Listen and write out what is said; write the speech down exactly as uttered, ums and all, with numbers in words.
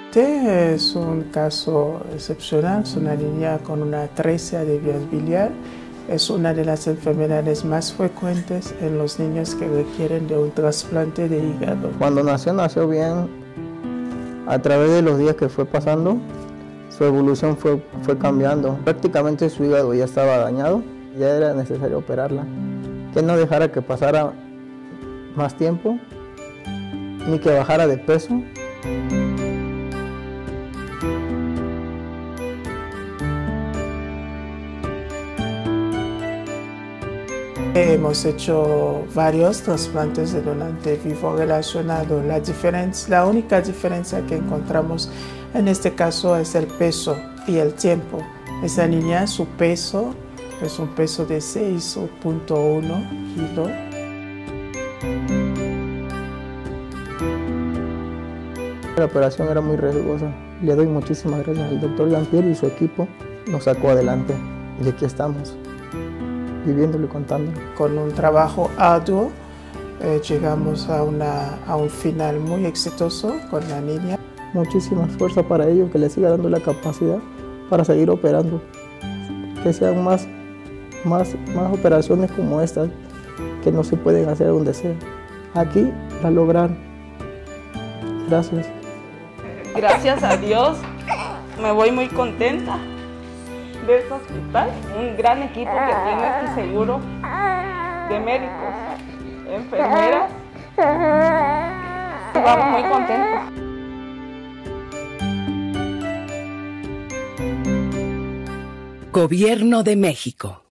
Sí, es un caso excepcional, es una niña con una atresia de vías biliar. Es una de las enfermedades más frecuentes en los niños que requieren de un trasplante de hígado. Cuando nació, nació bien. A través de los días que fue pasando, su evolución fue, fue cambiando. Prácticamente su hígado ya estaba dañado, ya era necesario operarla. Que no dejara que pasara más tiempo, ni que bajara de peso. Hemos hecho varios trasplantes de donante vivo relacionados. La, la única diferencia que encontramos en este caso es el peso y el tiempo. Esa niña, su peso es un peso de seis punto uno kilos. La operación era muy riesgosa. Le doy muchísimas gracias al doctor Jean-Pierre y su equipo. Nos sacó adelante y aquí estamos, viviéndolo y contándolo. Con un trabajo arduo eh, llegamos a, una, a un final muy exitoso con la niña. Muchísima fuerza para ellos, que les siga dando la capacidad para seguir operando. Que sean más, más, más operaciones como estas, que no se pueden hacer donde sea. Aquí la lograron. Gracias. Gracias a Dios, me voy muy contenta de este hospital, un gran equipo que tiene este seguro de médicos, enfermeras, vamos muy contentos. Gobierno de México.